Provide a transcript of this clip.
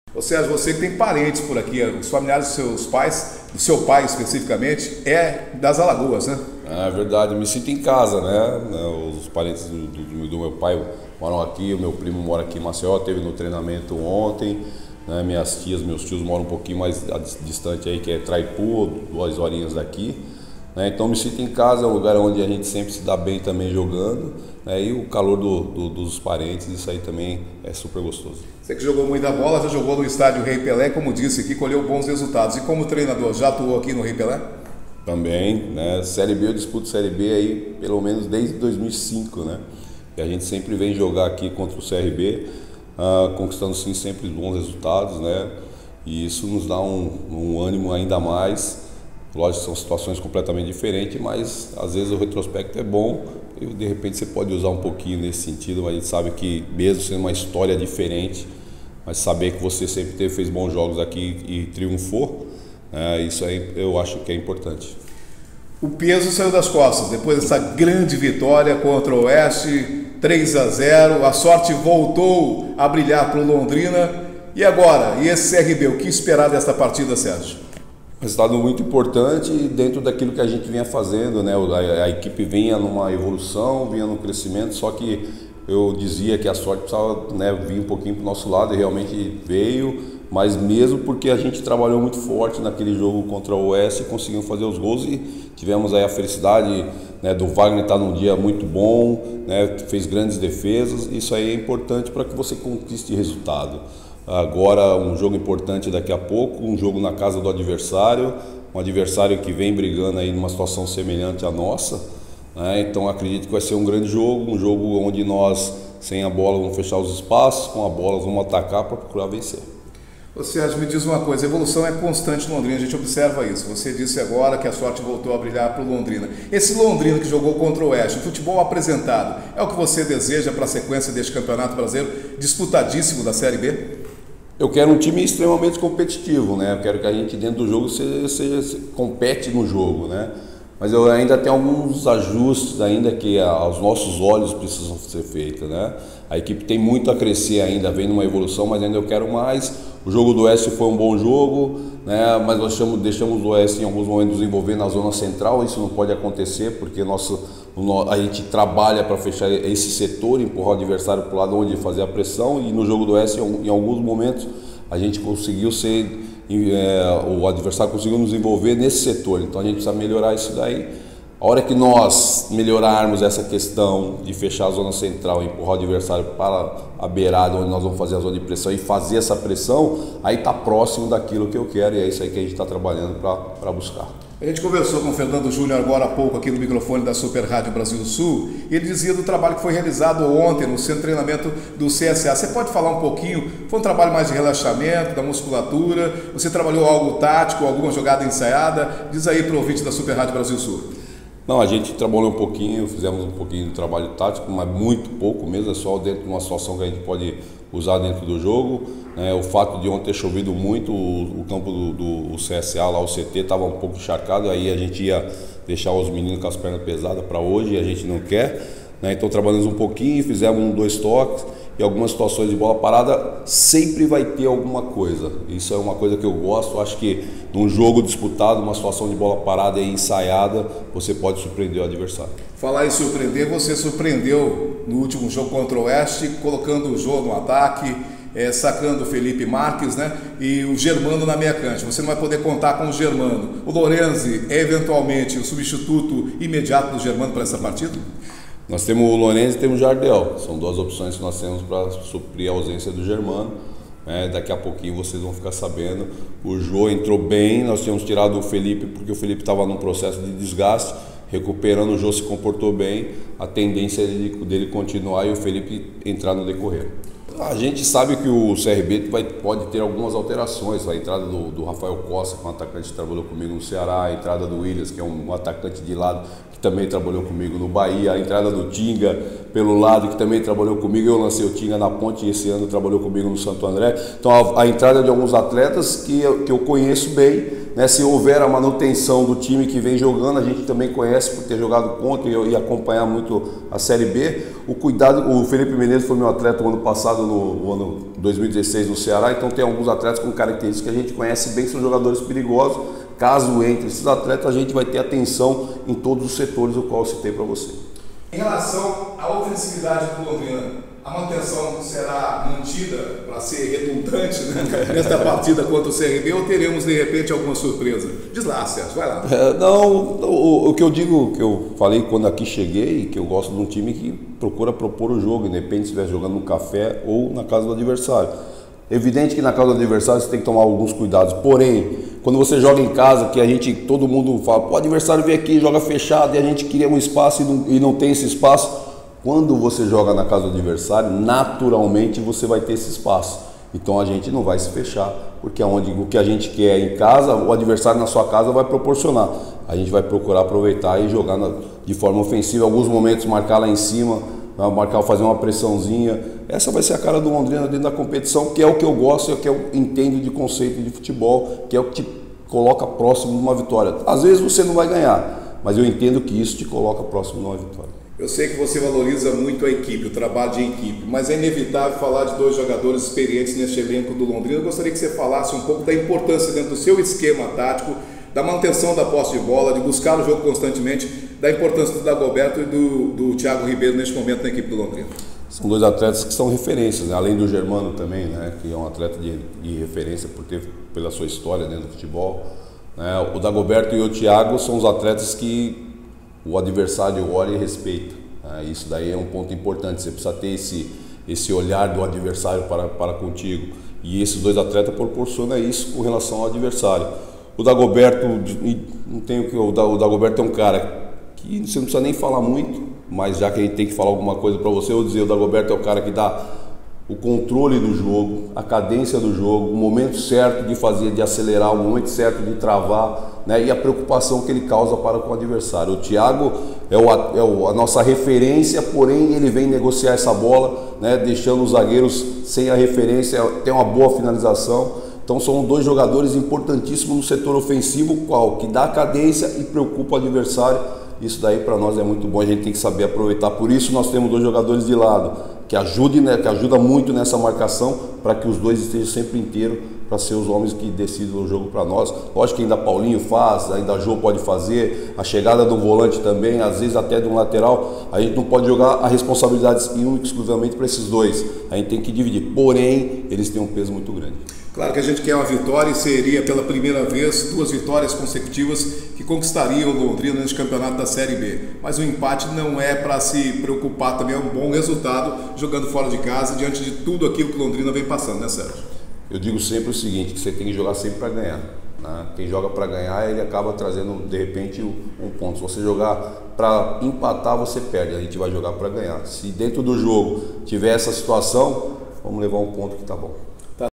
Ou seja, você que tem parentes por aqui, os familiares dos seus pais, do seu pai especificamente, é das Alagoas, né? É verdade, eu me sinto em casa, né? Os parentes do meu pai moram aqui, o meu primo mora aqui em Maceió, teve no treinamento ontem, né? Minhas tias, meus tios moram um pouquinho mais distante aí, que é Traipu, 2 horinhas daqui. Então me sinto em casa, é um lugar onde a gente sempre se dá bem também jogando, né? E o calor dos parentes, isso aí também é super gostoso. Você que jogou muita bola, já jogou no estádio Rei Pelé, como disse aqui, colheu bons resultados. E como treinador, já atuou aqui no Rei Pelé? Também, né? Série B, eu disputo Série B aí pelo menos desde 2005, né? E a gente sempre vem jogar aqui contra o CRB, conquistando sim sempre bons resultados, né? E isso nos dá um ânimo ainda mais. Lógico que são situações completamente diferentes, mas às vezes o retrospecto é bom e de repente você pode usar um pouquinho nesse sentido, mas a gente sabe que mesmo sendo uma história diferente, mas saber que você sempre fez bons jogos aqui e triunfou, isso aí eu acho que é importante. O peso saiu das costas, depois dessa grande vitória contra o Oeste, 3-0, a sorte voltou a brilhar para o Londrina. E agora, e esse CRB, o que esperar desta partida, Sérgio? Resultado muito importante dentro daquilo que a gente vinha fazendo, né? A equipe vinha numa evolução, vinha num crescimento, só que eu dizia que a sorte precisava, né, vir um pouquinho para o nosso lado e realmente veio, mas mesmo porque a gente trabalhou muito forte naquele jogo contra o Oeste, conseguimos fazer os gols e tivemos aí a felicidade, né, do Wagner estar num dia muito bom, né, fez grandes defesas, isso aí é importante para que você conquiste resultado. Agora um jogo importante daqui a pouco, um jogo na casa do adversário, um adversário que vem brigando aí numa situação semelhante à nossa, né? Então acredito que vai ser um grande jogo, um jogo onde nós, sem a bola, vamos fechar os espaços, com a bola vamos atacar para procurar vencer. Ô Sérgio, me diz uma coisa, a evolução é constante no Londrina, a gente observa isso. Você disse agora que a sorte voltou a brilhar para o Londrina. Esse Londrina que jogou contra o Oeste, o futebol apresentado, é o que você deseja para a sequência deste Campeonato Brasileiro disputadíssimo da Série B? Eu quero um time extremamente competitivo, né? Eu quero que a gente dentro do jogo compete no jogo, né? Mas eu ainda tenho alguns ajustes ainda que aos nossos olhos precisam ser feitos, né? A equipe tem muito a crescer ainda, vem numa evolução, mas ainda eu quero mais. O jogo do Oeste foi um bom jogo, né? Mas nós deixamos o Oeste em alguns momentos desenvolver na zona central, isso não pode acontecer porque a gente trabalha para fechar esse setor, empurrar o adversário para o lado onde fazer a pressão, e no jogo do Oeste, em alguns momentos, a gente conseguiu o adversário conseguiu nos envolver nesse setor, então a gente precisa melhorar isso daí. A hora que nós melhorarmos essa questão de fechar a zona central, empurrar o adversário para a beirada, onde nós vamos fazer a zona de pressão e fazer essa pressão, aí está próximo daquilo que eu quero e é isso aí que a gente está trabalhando para buscar. A gente conversou com o Fernando Júnior agora há pouco aqui no microfone da Super Rádio Brasil Sul e ele dizia do trabalho que foi realizado ontem no centro de treinamento do CSA. Você pode falar um pouquinho? Foi um trabalho mais de relaxamento, da musculatura? Você trabalhou algo tático, alguma jogada ensaiada? Diz aí para o ouvinte da Super Rádio Brasil Sul. Não, a gente trabalhou um pouquinho, fizemos um pouquinho de trabalho tático, mas muito pouco mesmo, é só dentro de uma situação que a gente pode usar dentro do jogo. O fato de ontem ter chovido muito, o campo do CSA, lá o CT, estava um pouco encharcado, aí a gente ia deixar os meninos com as pernas pesadas para hoje e a gente não quer. Então trabalhamos um pouquinho, fizemos 2 toques e algumas situações de bola parada, sempre vai ter alguma coisa. Isso é uma coisa que eu gosto, acho que num jogo disputado, uma situação de bola parada e ensaiada, você pode surpreender o adversário. Falar em surpreender, você surpreendeu no último jogo contra o Oeste, colocando o jogo no ataque, sacando o Felipe Marques, né? E o Germano na meia cancha. Você não vai poder contar com o Germano. O Lorenzi é eventualmente o substituto imediato do Germano para essa partida? Nós temos o Lorenzi e temos o Jardel. São 2 opções que nós temos para suprir a ausência do Germano. Daqui a pouquinho vocês vão ficar sabendo. O Jô entrou bem, nós tínhamos tirado o Felipe porque o Felipe estava num processo de desgaste. Recuperando, o Jô se comportou bem. A tendência dele continuar e o Felipe entrar no decorrer. A gente sabe que o CRB pode ter algumas alterações. A entrada do Rafael Costa, que é um atacante que trabalhou comigo no Ceará, a entrada do Williams, que é um atacante de lado, que também trabalhou comigo no Bahia, a entrada do Tinga pelo lado, que também trabalhou comigo. Eu lancei o Tinga na Ponte e esse ano trabalhou comigo no Santo André. Então a entrada de alguns atletas que eu conheço bem, né? Se houver a manutenção do time que vem jogando, a gente também conhece por ter jogado contra e acompanhar muito a Série B. O Felipe Menezes foi meu atleta o ano passado, no ano 2016 no Ceará, então tem alguns atletas com características que a gente conhece bem, são jogadores perigosos. Caso entre esses atletas, a gente vai ter atenção em todos os setores, o qual eu citei para você. Em relação à ofensividade do Londrina, a manutenção será mantida para ser redundante, né, nesta partida contra o CRB, ou teremos de repente alguma surpresa? Diz lá, Sérgio, vai lá. O que eu digo, que eu falei quando aqui cheguei, que eu gosto de um time que procura propor o jogo, independente se estiver jogando no café ou na casa do adversário. Evidente que na casa do adversário você tem que tomar alguns cuidados, porém, quando você joga em casa, que todo mundo fala, o adversário vem aqui, joga fechado e a gente queria um espaço e não tem esse espaço. Quando você joga na casa do adversário, naturalmente você vai ter esse espaço. Então a gente não vai se fechar, porque o que a gente quer em casa, o adversário na sua casa vai proporcionar. A gente vai procurar aproveitar e jogar de forma ofensiva, em alguns momentos marcar lá em cima, fazer uma pressãozinha. Essa vai ser a cara do Londrina dentro da competição, que é o que eu gosto, é o que eu entendo de conceito de futebol, que é o que te coloca próximo de uma vitória. Às vezes você não vai ganhar, mas eu entendo que isso te coloca próximo de uma vitória. Eu sei que você valoriza muito a equipe, o trabalho de equipe, mas é inevitável falar de dois jogadores experientes neste elenco do Londrina. Eu gostaria que você falasse um pouco da importância dentro do seu esquema tático, da manutenção da posse de bola, de buscar o jogo constantemente, da importância do Dagoberto e do Thiago Ribeiro neste momento na equipe do Londrina. São dois atletas que são referências, né? Além do Germano também, né? Que é um atleta de referência pela sua história dentro do futebol. Né? O Dagoberto e o Thiago são os atletas que o adversário olha e respeita. Isso daí é um ponto importante, você precisa ter esse olhar do adversário para contigo. E esses dois atletas proporcionam isso com relação ao adversário. O Dagoberto, o Dagoberto é um cara que você não precisa nem falar muito, mas já que a gente tem que falar alguma coisa para você, eu vou dizer, o Dagoberto é o cara que dá o controle do jogo, a cadência do jogo, o momento certo de acelerar, o momento certo de travar, né? E a preocupação que ele causa para com o adversário. O Thiago é a nossa referência, porém ele vem negociar essa bola, né? Deixando os zagueiros sem a referência, tem uma boa finalização. Então são dois jogadores importantíssimos no setor ofensivo, que dá cadência e preocupa o adversário. Isso daí para nós é muito bom, a gente tem que saber aproveitar. Por isso nós temos dois jogadores de lado que ajuda muito nessa marcação, para que os dois estejam sempre inteiros, para ser os homens que decidam o jogo para nós. Lógico que ainda Paulinho faz, ainda Jô pode fazer, a chegada do volante também, às vezes até de um lateral. A gente não pode jogar a responsabilidade exclusivamente para esses dois, a gente tem que dividir, porém eles têm um peso muito grande. Claro que a gente quer uma vitória e seria pela primeira vez 2 vitórias consecutivas que conquistariam o Londrina neste campeonato da Série B. Mas o empate não é para se preocupar, também é um bom resultado jogando fora de casa diante de tudo aquilo que o Londrina vem passando, né, Sérgio? Eu digo sempre o seguinte, que você tem que jogar sempre para ganhar. Né? Quem joga para ganhar, ele acaba trazendo de repente um ponto. Se você jogar para empatar, você perde. A gente vai jogar para ganhar. Se dentro do jogo tiver essa situação, vamos levar um ponto que tá bom.